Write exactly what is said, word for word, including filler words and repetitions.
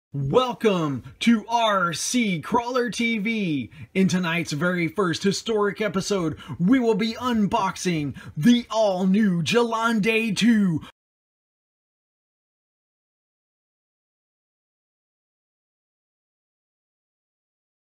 Welcome to R C Crawler T V. In tonight's very first historic episode, we will be unboxing the all-new Gelande two